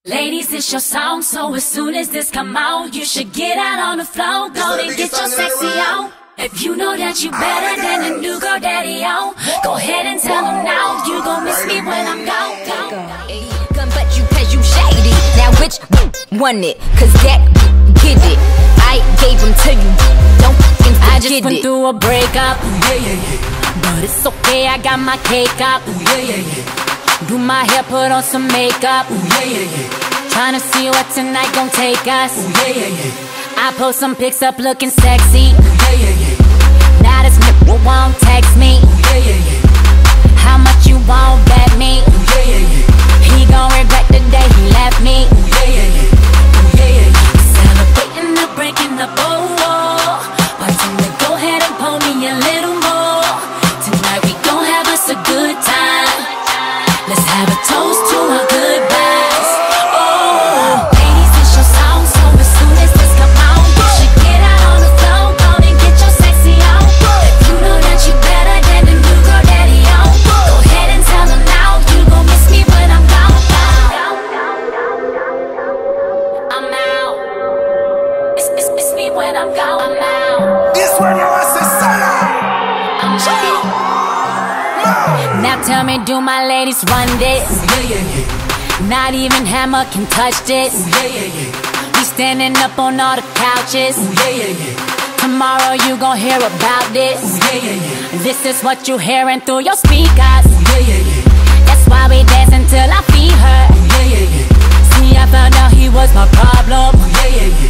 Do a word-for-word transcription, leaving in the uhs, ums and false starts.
Ladies, it's your song, so as soon as this come out, you should get out on the floor, go and get your sexy on. If you know that you better than a new girl daddy on, go ahead and tell him now, you gon' miss me when I'm gone. Gun but you cause you shady. Now which won it? Cause that get it. I gave him to you, don't fucking forget it. I just went through a breakup, ooh, yeah, yeah, yeah. But it's okay, I got my cake up, ooh, yeah, yeah, yeah. Do my hair, put on some makeup, ooh, yeah, yeah, yeah. Tryna see what tonight gon' take us, ooh, yeah, yeah, yeah. I post some pics up looking sexy, ooh, yeah, yeah, yeah. Now this nigga won't text me, ooh, yeah, yeah, yeah. How much you won't bet me, ooh, yeah, yeah, yeah. He gon' regret the day he left me, ooh, yeah, yeah, yeah. Ooh, yeah, yeah, yeah. Celebrating the breaking up, oh, oh. Why don't you go ahead and pull me a little more? Tonight we gon' have us a good time. Let's have a toast to our goodbyes. Oh, ladies, it's your song, so as soon as this come out, you should get out on the floor, go and get your sexy on. If you know that you better than the new girl daddy on, go ahead and tell him now, you gon' miss me when I'm gone. I'm out. Miss, miss, miss me when I'm gone. I'm out. This one you want to say I'm out. Now tell me, do my ladies run this? Ooh, yeah, yeah, yeah. Not even Hammer can touch this. Ooh, yeah, yeah, yeah. We standing up on all the couches. Ooh, yeah, yeah, yeah. Tomorrow you gon' hear about this. Ooh, yeah, yeah, yeah. This is what you hearing through your speakers. Ooh, yeah, yeah, yeah. That's why we dance until I feed her. Ooh, yeah, yeah, yeah. See, I found out he was my problem. Ooh, yeah, yeah, yeah.